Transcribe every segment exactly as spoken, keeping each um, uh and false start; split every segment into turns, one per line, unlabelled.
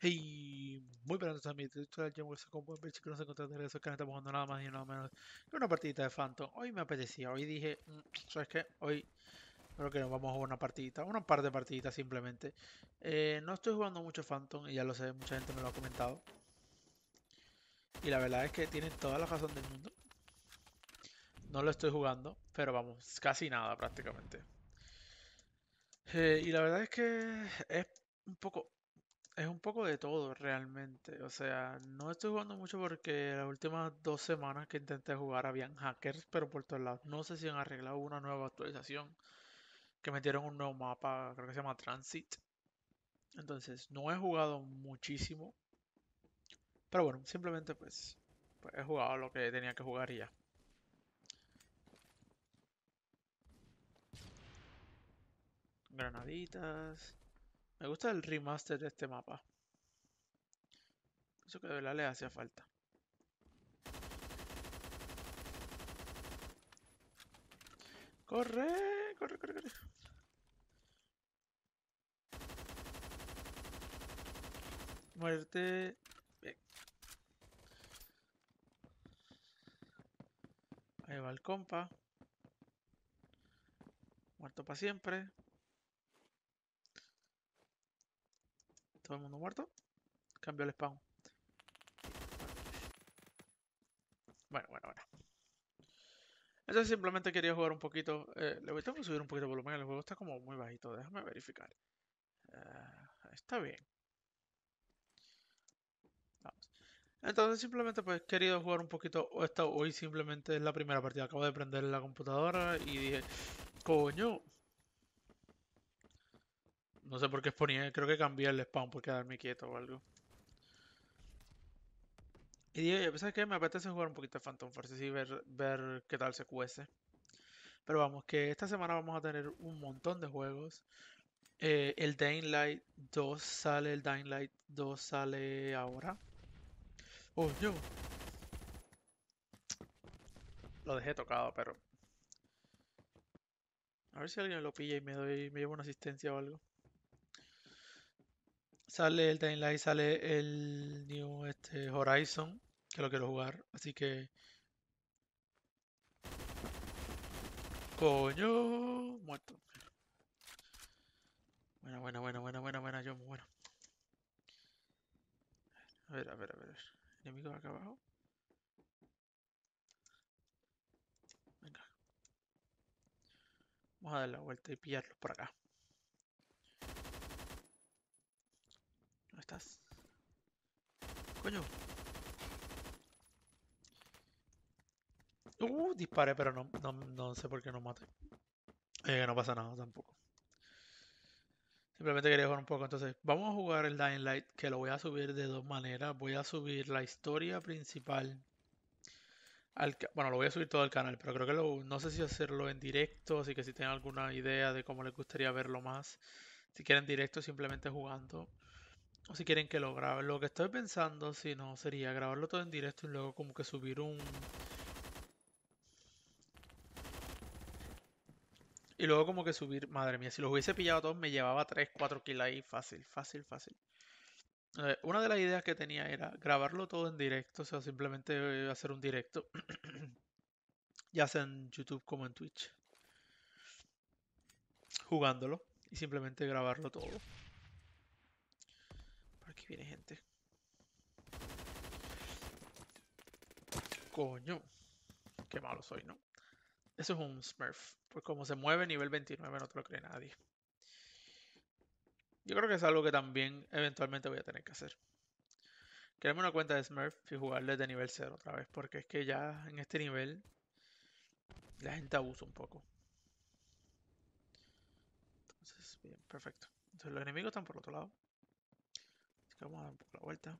Hey, muy buenas amigos, soy el John con buen bicho que no se encuentra de eso, que no estamos jugando nada más y nada menos que una partidita de Phantom. Hoy me apetecía, hoy dije, "Mm, ¿sabes qué? Hoy creo que nos vamos a jugar una partidita, una par de partiditas simplemente. Eh, no estoy jugando mucho Phantom y ya lo sé, mucha gente me lo ha comentado. Y la verdad es que tienen toda la razón del mundo. No lo estoy jugando, pero vamos, casi nada prácticamente. Eh, y la verdad es que es un poco Es un poco de todo realmente. O sea, no estoy jugando mucho porque las últimas dos semanas que intenté jugar habían hackers, pero por todos lados. No sé si han arreglado una nueva actualización, que metieron un nuevo mapa, creo que se llama Transit. Entonces, no he jugado muchísimo, pero bueno, simplemente pues, pues he jugado lo que tenía que jugar y ya. Granaditas. Me gusta el remaster de este mapa. Eso que de verdad le hacía falta. Corre, corre, corre, corre. Muerte. Bien, ahí va el compa. Muerto para siempre. Todo el mundo muerto. Cambio el spawn. Bueno, bueno, bueno. Entonces simplemente quería jugar un poquito. Eh, le voy a tener que subir un poquito de volumen. El juego está como muy bajito. Déjame verificar. Eh, está bien. Vamos. Entonces simplemente pues he querido jugar un poquito. Esta, hoy simplemente es la primera partida. Acabo de prender la computadora y dije, coño. No sé por qué exponía. Creo que cambié el spawn por quedarme quieto o algo. Y dije, ¿sabes qué? Me apetece jugar un poquito de Phantom Forces y ver, ver qué tal se cuece. Pero vamos, que esta semana vamos a tener un montón de juegos. Eh, el Dying Light dos sale, el Dying Light dos sale ahora. Oh, no. Lo dejé tocado, pero a ver si alguien lo pilla y me doy, me lleva una asistencia o algo. Sale el Dying Light, sale el New este, Horizon, que lo quiero jugar. Así que, coño, muerto. Buena, buena, buena, buena, buena, buena, yo muy bueno. A ver, a ver, a ver. Enemigo acá abajo. Venga, vamos a dar la vuelta y pillarlos por acá. ¿Dónde estás? Coño. Uh, disparé, pero no, no, no sé por qué no maté. Eh, no pasa nada tampoco. Simplemente quería jugar un poco. Entonces, vamos a jugar el Dying Light, que lo voy a subir de dos maneras. Voy a subir la historia principal al ca- bueno, lo voy a subir todo al canal, pero creo que lo, no sé si hacerlo en directo, así que si tienen alguna idea de cómo les gustaría verlo más, si quieren directo simplemente jugando, o si quieren que lo grabe. Lo que estoy pensando, si no, sería grabarlo todo en directo y luego como que subir un... Y luego como que subir, madre mía, si los hubiese pillado todos me llevaba tres cuatro kills ahí, fácil, fácil, fácil. Eh, una de las ideas que tenía era grabarlo todo en directo, o sea, simplemente eh, hacer un directo, ya sea en YouTube como en Twitch, jugándolo y simplemente grabarlo todo. Por aquí viene gente. Coño, qué malo soy, ¿no? Eso es un Smurf. Pues como se mueve nivel veintinueve no te lo cree nadie. Yo creo que es algo que también eventualmente voy a tener que hacer. Crearme una cuenta de Smurf y jugarle de nivel cero otra vez, porque es que ya en este nivel la gente abusa un poco. Entonces, bien, perfecto. Entonces los enemigos están por otro lado. Así que vamos a dar un poco la vuelta.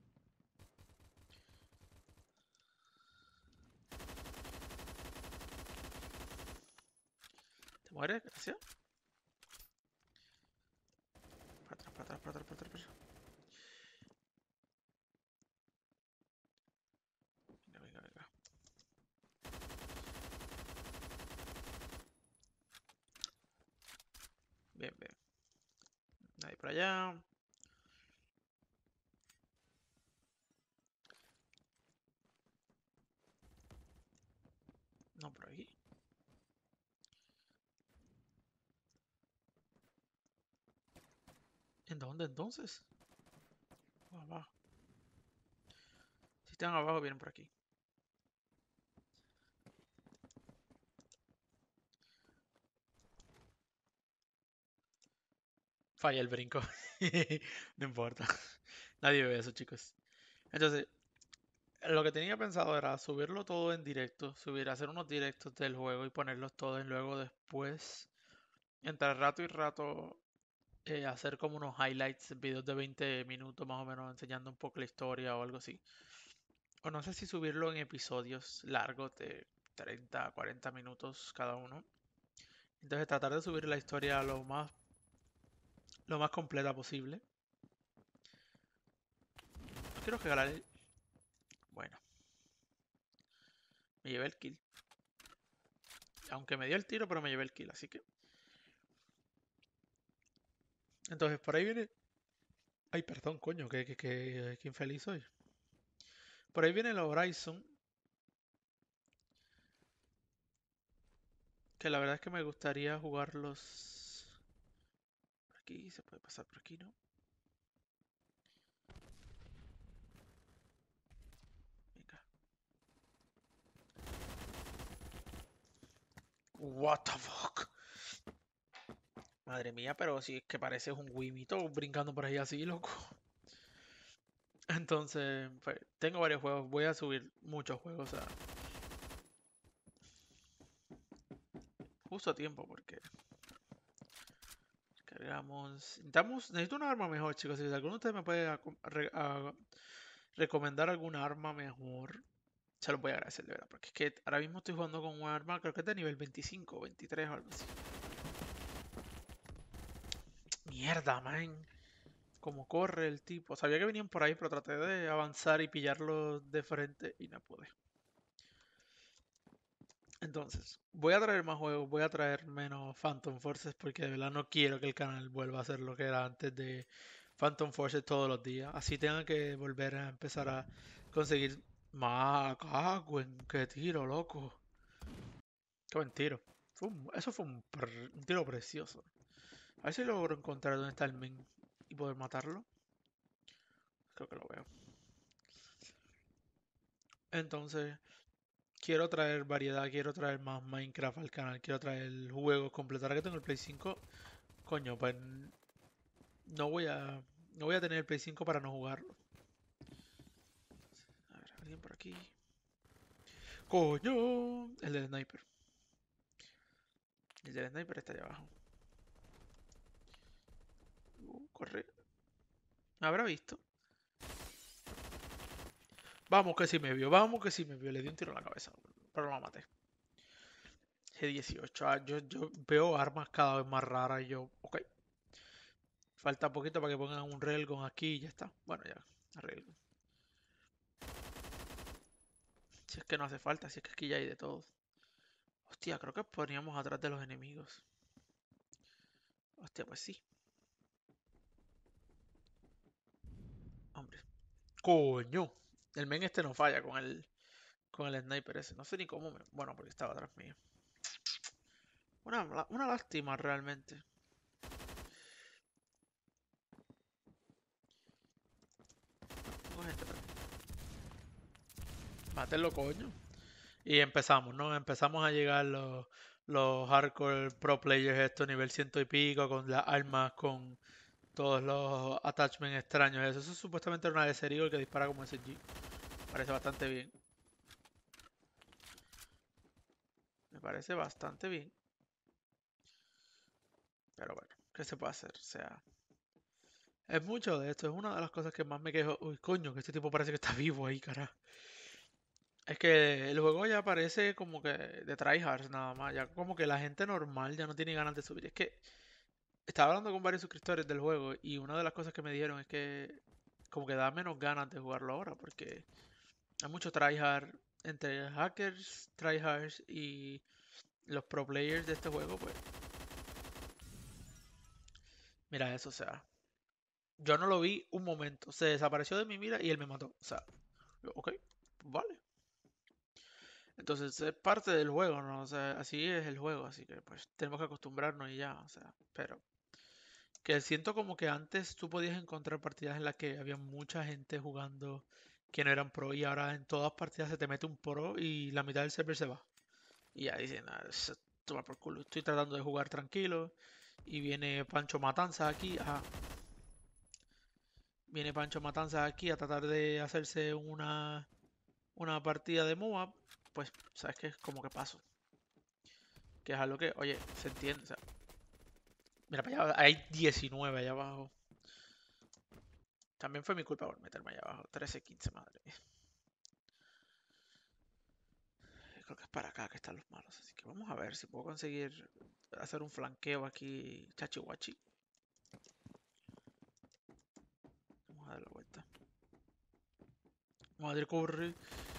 ¿Te mueres? Gracias. Para atrás, para atrás, para atrás, para atrás, para atrás. Venga, venga, venga. Bien, bien. Nadie por allá. por aquí. ¿En dónde entonces? Abajo. Si están abajo, vienen por aquí. Falla el brinco. No importa. Nadie ve eso, chicos. Entonces, lo que tenía pensado era subirlo todo en directo. Subir, hacer unos directos del juego y ponerlos todos en luego después. Entre rato y rato eh, hacer como unos highlights, videos de veinte minutos más o menos, enseñando un poco la historia o algo así. O no sé si subirlo en episodios largos de treinta a cuarenta minutos cada uno. Entonces tratar de subir la historia lo más, lo más completa posible. No quiero regalar el... Bueno, me llevé el kill. Aunque me dio el tiro, pero me llevé el kill, así que... Entonces por ahí viene... Ay, perdón, coño, que, que, que, que infeliz soy. Por ahí viene el Horizon. Que la verdad es que me gustaría jugarlos... Por aquí, se puede pasar por aquí, ¿no? Venga. What the fuck. Madre mía, pero si es que pareces un guimito brincando por ahí así, loco. Entonces, pues, tengo varios juegos. Voy a subir muchos juegos a justo a tiempo porque cargamos. Necesitamos, necesito una arma mejor, chicos. Si alguno de ustedes me puede a- re- a- recomendar alguna arma mejor, se los voy a agradecer, de verdad. Porque es que ahora mismo estoy jugando con un arma, creo que es de nivel veinticinco, veintitrés o algo así. Mierda, man. Como corre el tipo. Sabía que venían por ahí, pero traté de avanzar y pillarlo de frente y no pude. Entonces, voy a traer más juegos, voy a traer menos Phantom Forces porque de verdad no quiero que el canal vuelva a ser lo que era antes de Phantom Forces todos los días. Así tengan que volver a empezar a conseguir más. Cagüen, qué tiro, loco. Qué buen tiro. Fue un- eso fue un, pr- un tiro precioso. A ver si logro encontrar dónde está el men y poder matarlo. Creo que lo veo. Entonces, quiero traer variedad, quiero traer más Minecraft al canal, quiero traer juegos completos. Ahora que tengo el Play cinco, coño, pues no voy a no voy a tener el Play cinco para no jugarlo. A ver, alguien por aquí. ¡Coño! El del sniper. El del sniper está allá abajo. Uh, corre. ¿Me habrá visto? Vamos que sí me vio, vamos que sí me vio. Le di un tiro en la cabeza, pero lo maté. G dieciocho. Ah, yo, yo veo armas cada vez más raras y yo, ok. Falta poquito para que pongan un railgun aquí y ya está. Bueno, ya, railgun. Si es que no hace falta, si es que aquí ya hay de todo. Hostia, creo que poníamos atrás de los enemigos. Hostia, pues sí. Hombre. Coño. El men este no falla con el, con el sniper ese. No sé ni cómo me... Bueno, porque estaba atrás mío. Una, la- una lástima realmente. Tengo gente por aquí. Mátenlo, coño. Y empezamos, ¿no? Empezamos a llegar los, los hardcore pro players estos nivel ciento y pico, con las armas, con todos los attachments extraños. Eso, eso supuestamente era una de Serigol que dispara como S G. Parece bastante bien. Me parece bastante bien. Pero bueno, ¿qué se puede hacer? O sea, es mucho de esto. Es una de las cosas que más me quejo. Uy, coño, que este tipo parece que está vivo ahí, cara. Es que el juego ya parece como que de tryhards nada más. Ya como que la gente normal ya no tiene ganas de subir. Es que estaba hablando con varios suscriptores del juego y una de las cosas que me dijeron es que como que da menos ganas de jugarlo ahora porque hay mucho tryhard entre hackers, tryhards y los pro players de este juego, pues mira eso, o sea, yo no lo vi un momento, se desapareció de mi mira y él me mató, o sea, yo, ok, pues vale. Entonces es parte del juego, ¿no? O sea, así es el juego, así que pues tenemos que acostumbrarnos y ya, o sea, pero que siento como que antes tú podías encontrar partidas en las que había mucha gente jugando que no eran pro y ahora en todas partidas se te mete un pro y la mitad del server se va. Y ya dicen, "Ah, eso toma por culo, estoy tratando de jugar tranquilo y viene Pancho Matanza aquí a, viene Pancho Matanza aquí a tratar de hacerse una, una partida de MOAB, pues sabes que es como que paso, que es algo que, oye, se entiende, o sea, mira para allá, hay diecinueve allá abajo. También fue mi culpa por meterme allá abajo, trece quince, madre mía. Creo que es para acá que están los malos, así que vamos a ver si puedo conseguir hacer un flanqueo aquí, chachihuachi. Vamos a dar la vuelta. Madre corre.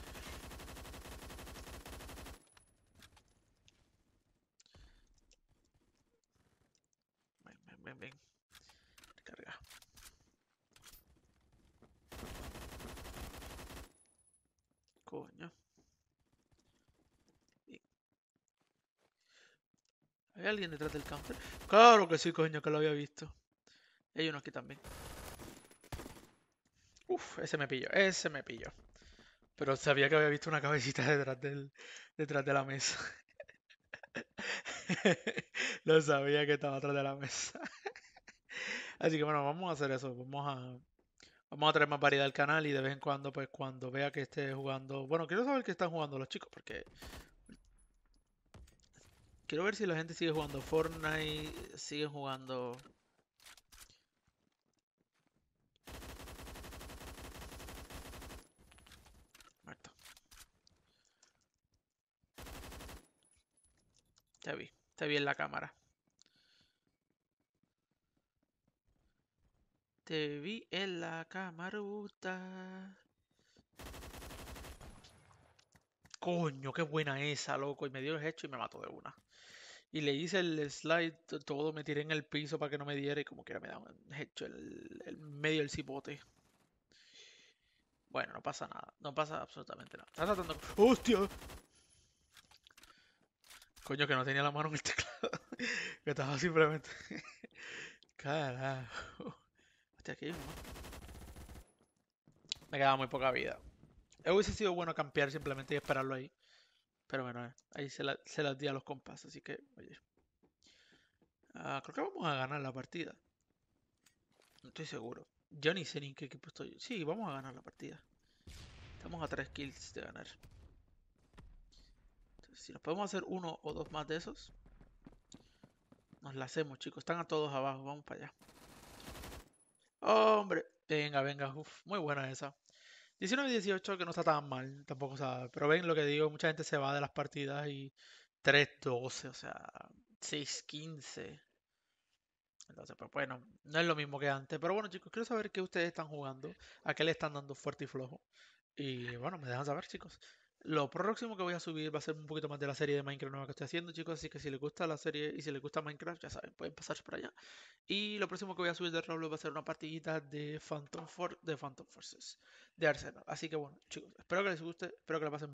Ven, ven, ven, ven. Carga. Coño. Y- ¿Hay alguien detrás del counter? Claro que sí, coño, que lo había visto. Y hay uno aquí también. Uf, ese me pilló, ese me pilló. Pero sabía que había visto una cabecita detrás del, detrás de la mesa. Lo sabía que estaba atrás de la mesa. Así que bueno, vamos a hacer eso. Vamos a, vamos a traer más variedad al canal y de vez en cuando, pues cuando vea que esté jugando. Bueno, quiero saber qué están jugando los chicos, porque quiero ver si la gente sigue jugando Fortnite, sigue jugando. Muerto. Te vi, te vi en la cámara. Te vi en la camaruta. Coño, qué buena esa, loco. Y me dio el hecho y me mató de una. Y le hice el slide, t- todo, me tiré en el piso para que no me diera y como quiera me da un hecho el, el medio del cipote. Bueno, no pasa nada, no pasa absolutamente nada. Está tratando... ¡Hostia! Coño, que no tenía la mano en el teclado. Que estaba simplemente... Carajo. Hostia, aquí hay uno más. Me quedaba muy poca vida. Hubiese sido bueno campear simplemente y esperarlo ahí. Pero bueno, eh, ahí se, la- se las di a los compas, así que, oye. Ah, creo que vamos a ganar la partida. No estoy seguro. Yo ni sé ni en qué equipo estoy. Sí, vamos a ganar la partida. Estamos a tres kills de ganar. Entonces, si nos podemos hacer uno o dos más de esos, nos la hacemos, chicos. Están a todos abajo, vamos para allá. Hombre, venga, venga, uf, muy buena esa. diecinueve dieciocho que no está tan mal, tampoco sabe. Pero ven lo que digo, mucha gente se va de las partidas y tres doce, o sea, seis quince. Entonces, pues bueno, no es lo mismo que antes. Pero bueno, chicos, quiero saber qué ustedes están jugando, a qué le están dando fuerte y flojo. Y bueno, me dejan saber, chicos. Lo próximo que voy a subir va a ser un poquito más de la serie de Minecraft nueva que estoy haciendo, chicos. Así que si les gusta la serie y si les gusta Minecraft, ya saben, pueden pasarse por allá. Y lo próximo que voy a subir de Roblox va a ser una partidita de Phantom, For de Phantom Forces, de Arsenal. Así que bueno, chicos, espero que les guste, espero que la pasen